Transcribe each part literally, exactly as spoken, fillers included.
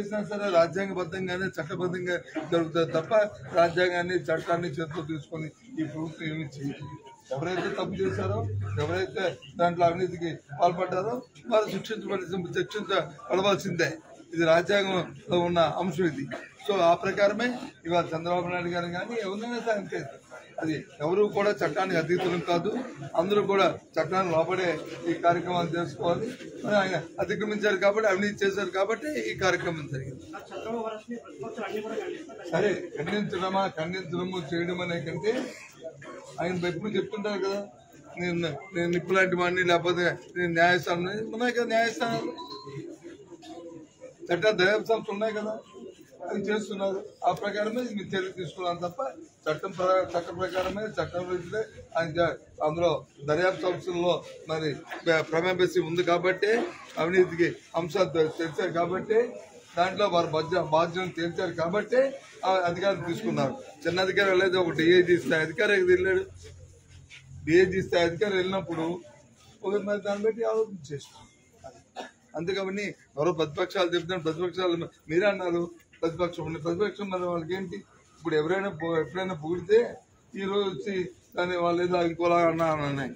చేసినా సరే రాజ్యాంగబద్ధంగానే చట్టబద్ధంగా జరుగుతుంది తప్ప రాజ్యాంగాన్ని చట్టాన్ని చేతిలో తీసుకొని ఈ ప్రభుత్వం ఏమి చేయదు. ఎవరైతే తప్పు చేశారో ఎవరైతే దాంట్లో అవినీతికి పాల్పడ్డారో వారు శిక్షించబడి శిక్షించబడవలసిందే. ఇది రాజ్యాంగంలో ఉన్న అంశం ఇది. సో ఆ ప్రకారమే ఇవాళ చంద్రబాబు నాయుడు గారు కానీ ఎవరినైనా సరే అది ఎవరు కూడా చట్టానికి అతీతులం కాదు. అందరూ కూడా చట్టాన్ని లోపడే ఈ కార్యక్రమాలు చేసుకోవాలి. ఆయన అతిక్రమించారు కాబట్టి అవినీతి చేశారు కాబట్టి ఈ కార్యక్రమం జరిగింది. సరే ఖండించడమా ఖండించడము చేయడం అనే కంటే ఆయన ఎప్పుడు చెప్తుంటారు కదా, నేను నేను నిప్పులాంటి వాడిని లేకపోతే నేను న్యాయస్థానం ఉన్నాయి కదా, న్యాయస్థానాలు చట్ట దర్యాప్తు సంస్థలు ఉన్నాయి కదా, అవి చేస్తున్నారు. ఆ ప్రకారమే మీరు చర్య తీసుకున్నాను తప్ప చట్టం చట్ట ప్రకారమే చట్టం రీతిలో ఆయన అందులో దర్యాప్తు సంస్థల్లో మరి ప్రమేపేసి ఉంది కాబట్టి అవినీతికి అంశాలు తెలిసారు కాబట్టి దాంట్లో వారు బాధ్య బాధ్యతను తేల్చారు కాబట్టి ఆ అధికారులు తీసుకున్నారు. చిన్న అధికారి వెళ్ళేది ఒక డిఐజీ స్థాయి అధికారి వెళ్ళాడు. డిఐజీ స్థాయి అధికారి వెళ్ళినప్పుడు ఒక మరి దాన్ని బట్టి ఆలోచన చేసుకున్నారు. అంతేకాబట్టి ఎవరో ప్రతిపక్షాలు చెప్తున్నారు, ప్రతిపక్షాలు మీరే అన్నారు ప్రతిపక్షం ఉంది, ప్రతిపక్షం మరి వాళ్ళకి ఏంటి? ఇప్పుడు ఎవరైనా ఎప్పుడైనా పొగిడితే ఈ రోజు వచ్చి దాన్ని వాళ్ళు ఏదో ఇంకోలా అన్నా అన్నాయి.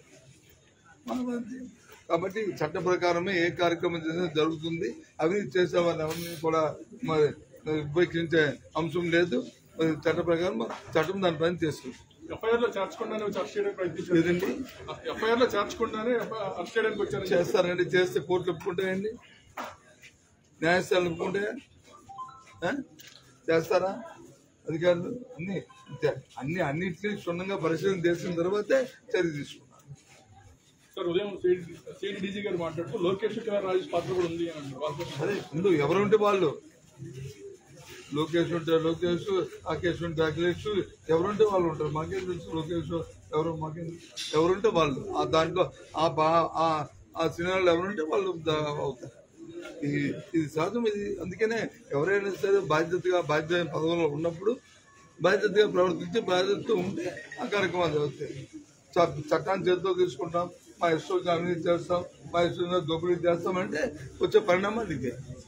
కాబట్టి చట్ట ప్రకారమే ఏ కార్యక్రమం చేసినా జరుగుతుంది. అవినీతి చేసేవారిని ఎవరిని కూడా మరి ఉపేక్షించే అంశం లేదు. చట్ట ప్రకారం చట్టం దాని పని చేస్తుంది. ఎఫ్ఐఆర్ లో చేర్చకుండానే అరెస్ట్ చేయడానికి ప్రయత్నించారండి. ఎఫ్ఐఆర్ లో చేర్చకుండానే అరెస్ట్ చేయడానికి వచ్చారు. చేస్తారండి, చేస్తే కోర్టులు ఒప్పుకుంటాయండి, న్యాయస్థానాలు ఒప్పుకుంటాయా? చేస్తారా అధికారులు? అన్ని అన్ని అన్నింటినీ క్షుణ్ణంగా పరిశీలన చేసిన తర్వాతే చర్య తీసుకున్నారు. సార్ ఉదయం సిఐడి డీజీ గారు మాట్లాడుతూ లోకేష్ రాజేష్ పాత్ర కూడా ఉంది అని. అదే ముందు ఎవరుంటే వాళ్ళు, లోకేష్ ఉంటే లోకేష్, అఖిలేష్ ఉంటే అఖిలేష్, ఎవరుంటే వాళ్ళు ఉంటారు. మాకేం తెలుసు లోకేష్ ఎవరు, మాకేం ఎవరుంటే వాళ్ళు ఆ దాంట్లో ఆ సినిమాలో ఎవరుంటే వాళ్ళు అవుతారు. ఇది సహజం ఇది. అందుకనే ఎవరైనా సరే బాధ్యతగా బాధ్యత పదవుల్లో ఉన్నప్పుడు బాధ్యతగా ప్రవర్తించి బాధ్యతతో ఉంటే ఆ కార్యక్రమాలు జరుగుతాయి. చట్టాన్ని చేతితో తీసుకుంటాం, మా ఇష్టం అవినీతి చేస్తాం, మా ఇష్టంగా దోపిడీ చేస్తామంటే వచ్చే పరిణామాలు ఇదే.